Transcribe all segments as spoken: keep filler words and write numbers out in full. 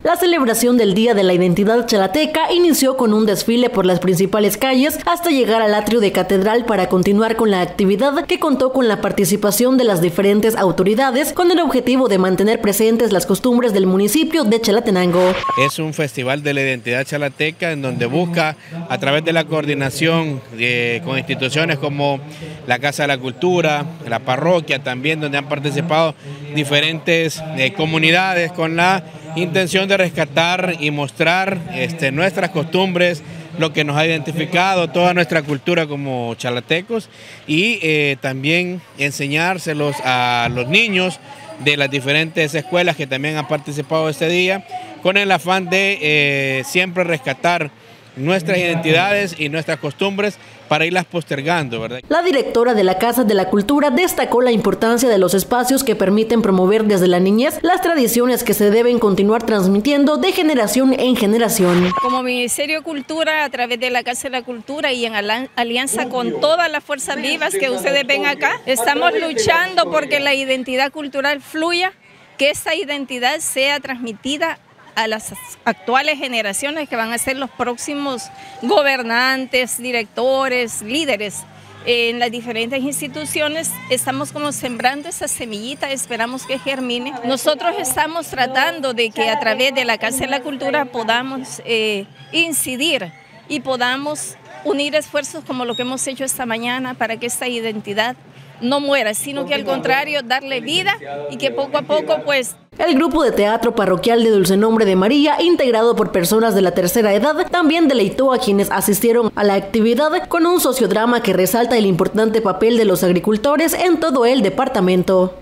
La celebración del Día de la Identidad Chalateca inició con un desfile por las principales calles hasta llegar al atrio de Catedral para continuar con la actividad que contó con la participación de las diferentes autoridades con el objetivo de mantener presentes las costumbres del municipio de Chalatenango. Es un festival de la identidad chalateca en donde busca, a través de la coordinación de, con instituciones como la Casa de la Cultura, la parroquia también, donde han participado diferentes eh, comunidades con la intención de rescatar y mostrar este, nuestras costumbres, lo que nos ha identificado, toda nuestra cultura como chalatecos, y eh, también enseñárselos a los niños de las diferentes escuelas que también han participado este día, con el afán de eh, siempre rescatar nuestras identidades y nuestras costumbres para irlas postergando, ¿verdad? La directora de la Casa de la Cultura destacó la importancia de los espacios que permiten promover desde la niñez las tradiciones que se deben continuar transmitiendo de generación en generación. Como Ministerio de Cultura, a través de la Casa de la Cultura y en alianza con todas las fuerzas vivas que ustedes ven acá, estamos luchando porque la identidad cultural fluya, que esta identidad sea transmitida a las actuales generaciones que van a ser los próximos gobernantes, directores, líderes en las diferentes instituciones. Estamos como sembrando esa semillita, esperamos que germine. Nosotros estamos tratando de que a través de la Casa de la Cultura podamos eh, incidir y podamos unir esfuerzos como lo que hemos hecho esta mañana para que esta identidad no muera, sino que al contrario, darle vida y que poco a poco pues... El grupo de teatro parroquial de Dulce Nombre de María, integrado por personas de la tercera edad, también deleitó a quienes asistieron a la actividad con un sociodrama que resalta el importante papel de los agricultores en todo el departamento.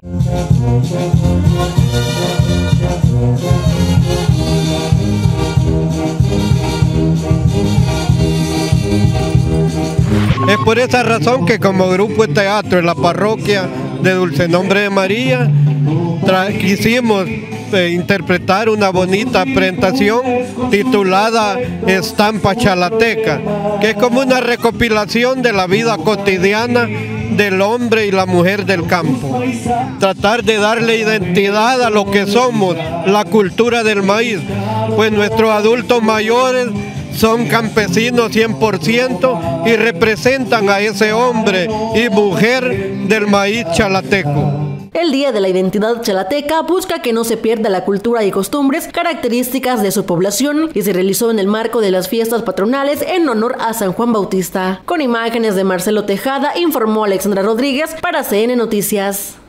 Es por esa razón que como grupo de teatro en la parroquia de Dulce Nombre de María quisimos eh, interpretar una bonita presentación titulada Estampa Chalateca, que es como una recopilación de la vida cotidiana del hombre y la mujer del campo. Tratar de darle identidad a lo que somos, la cultura del maíz, pues nuestros adultos mayores son campesinos cien por ciento y representan a ese hombre y mujer del maíz chalateco. El Día de la Identidad Chalateca busca que no se pierda la cultura y costumbres características de su población y se realizó en el marco de las fiestas patronales en honor a San Juan Bautista. Con imágenes de Marcelo Tejada, informó Alexandra Rodríguez para C N Noticias.